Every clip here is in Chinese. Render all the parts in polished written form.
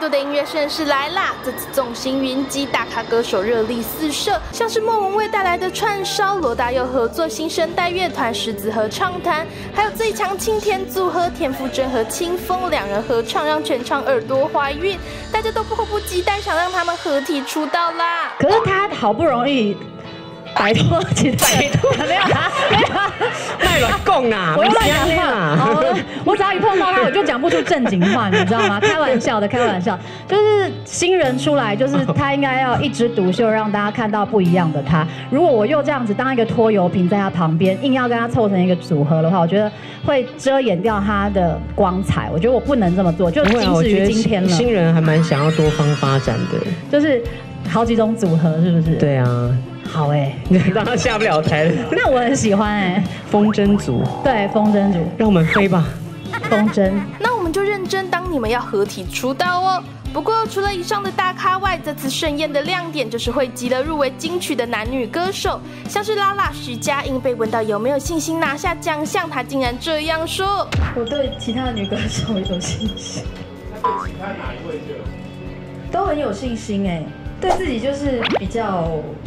度的音乐盛事来啦！这次众星云集，大咖歌手热力四射，像是莫文蔚带来的串烧，罗大佑合作新生代乐团狮子合唱团，还有最强青田组合田馥甄和清风两人合唱，让全场耳朵怀孕，大家都迫不及待想让他们合体出道啦。 可是他好不容易摆脱，没有卖卵供啊！ 我又乱讲话。我只要一碰到他，我就讲不出正经话，你知道吗？开玩笑的，开玩笑。就是新人出来，就是他应该要一枝独秀，让大家看到不一样的他。如果我又这样子当一个拖油瓶在他旁边，硬要跟他凑成一个组合的话，我觉得会遮掩掉他的光彩。我觉得我不能这么做，就仅止于今天了。 新人还蛮想要多方发展的， 就是好几种组合，是不是？ 对啊。 好哎， 让他下不了台了。 那我很喜欢哎， 风筝组。 对，风筝组， 让我们飞吧。 风筝。 那我们就认真当你们要合体出道哦。不过除了以上的大咖外，这次盛宴的亮点就是汇集了入围金曲的男女歌手，像是拉拉徐佳莹被问到有没有信心拿下奖项，她竟然这样说：“ 我对其他的女歌手有信心。” 那对其他哪一位就都很有信心哎，对自己就是比较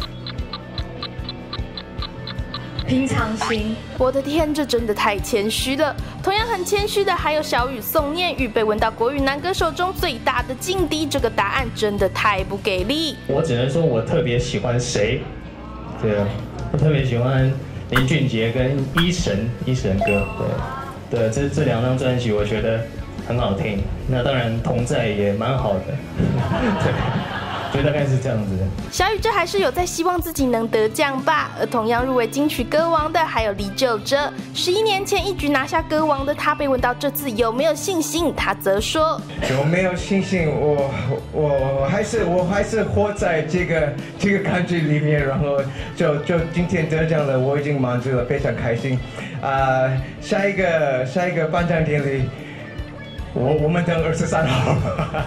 平常心。 我的天，这真的太谦虚了。同样很谦虚的还有小雨宋念宇，被问到国语男歌手中最大的劲敌，这个答案真的太不给力。 我只能说我特别喜欢谁？对啊，我特别喜欢林俊杰跟一神哥。对，这两张专辑我觉得很好听。那当然同在也蛮好的。对。所以大概是这样子。 小雨这还是有在希望自己能得奖吧。而同样入围金曲歌王的还有李玖哲。11年前一举拿下歌王的他，被问到这次有没有信心，他则说：“ 有没有信心？我还是活在这个感觉里面，然后就今天得奖了，我已经满足了，非常开心。下一个颁奖典礼，我们等23号。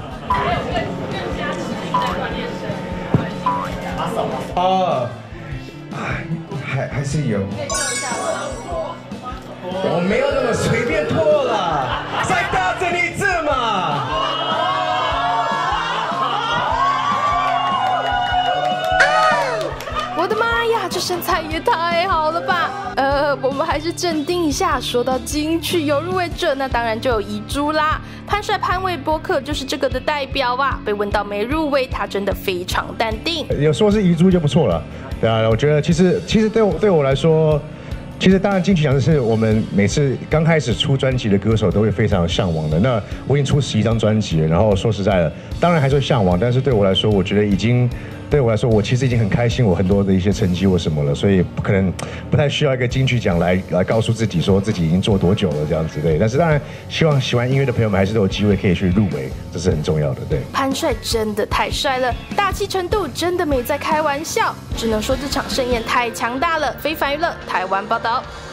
哦，还是有。我没有那么随便脱了，再大声一次嘛！ 我的妈呀，这身材也太好了吧！我们还是镇定一下。说到金曲有入围者，那当然就有遗珠啦。潘帅潘玮柏可就是这个的代表啊。被问到没入围，他真的非常淡定。 有说是遗珠就不错了，对啊，我觉得其实对我来说。其实当然金曲奖是我们每次刚开始出专辑的歌手都会非常向往的。那我已经出11张专辑了，然后说实在的，当然还是会向往，但是对我来说，我觉得对我来说，我其实已经很开心，我很多的一些成绩或什么了，所以可能不太需要一个金曲奖来告诉自己说自己已经做多久了这样子对。但是当然，希望喜欢音乐的朋友们还是都有机会可以去入围，这是很重要的。对， 潘帅真的太帅了，大气程度真的没在开玩笑，只能说这场盛宴太强大了。非凡娱乐台湾报道。